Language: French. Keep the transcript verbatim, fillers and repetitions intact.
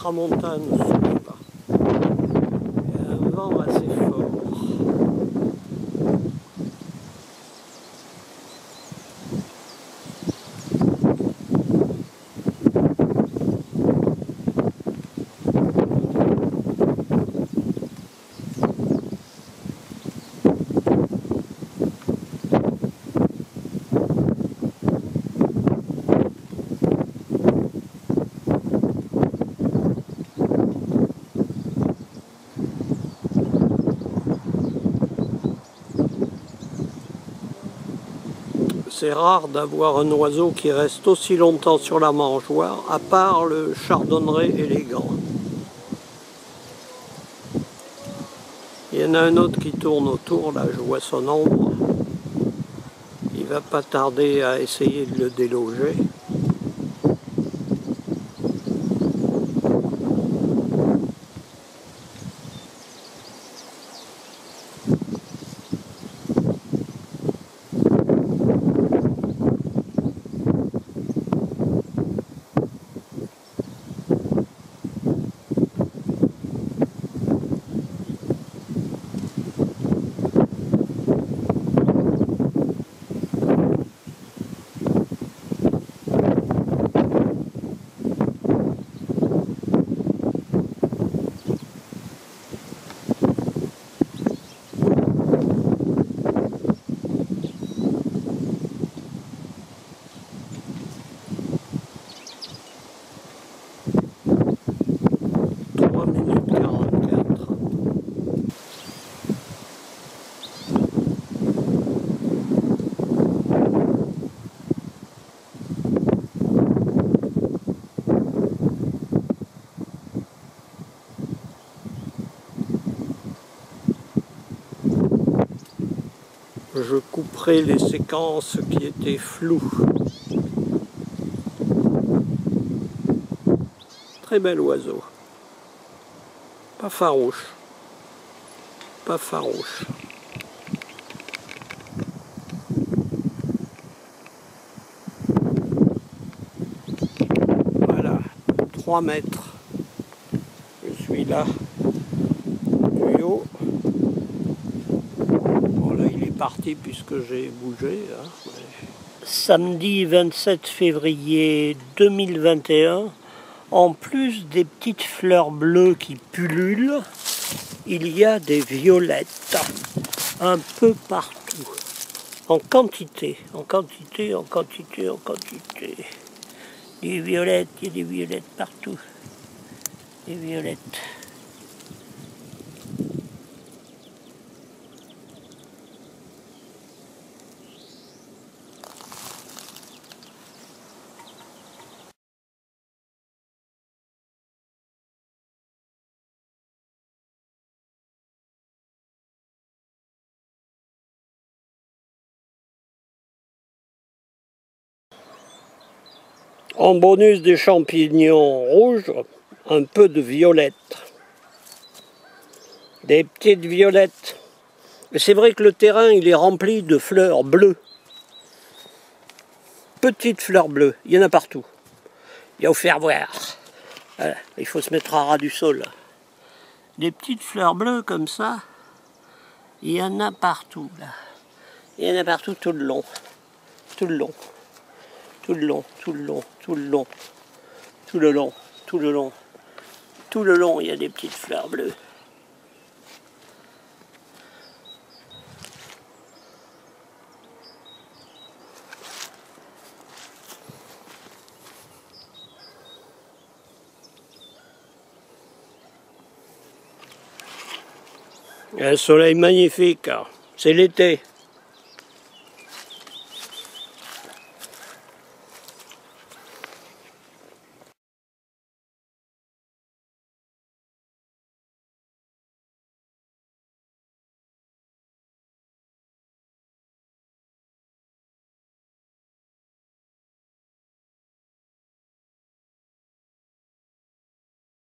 tramontane celui-là. Il y a un vent assez fort. C'est rare d'avoir un oiseau qui reste aussi longtemps sur la mangeoire, à part le chardonneret élégant. Il y en a un autre qui tourne autour, là je vois son ombre. Il va pas tarder à essayer de le déloger. Je couperai les séquences qui étaient floues. Très bel oiseau. Pas farouche. Pas farouche. Voilà, trois mètres. Je suis là, du haut. Parti puisque j'ai bougé. Hein. Samedi vingt-sept février deux mille vingt et un, en plus des petites fleurs bleues qui pullulent, il y a des violettes un peu partout, en quantité, en quantité, en quantité, en quantité. Des violettes, il y a des violettes partout, des violettes. En bonus des champignons rouges, un peu de violettes. Des petites violettes. C'est vrai que le terrain il est rempli de fleurs bleues. Petites fleurs bleues, il y en a partout. Il y a au faire voir. Voilà. Il faut se mettre à ras du sol. Des petites fleurs bleues comme ça, il y en a partout là. Il y en a partout tout le long. Tout le long. Tout le long, tout le long, tout le long, tout le long, tout le long, tout le long, il y a des petites fleurs bleues. Il y a un soleil magnifique, c'est l'été.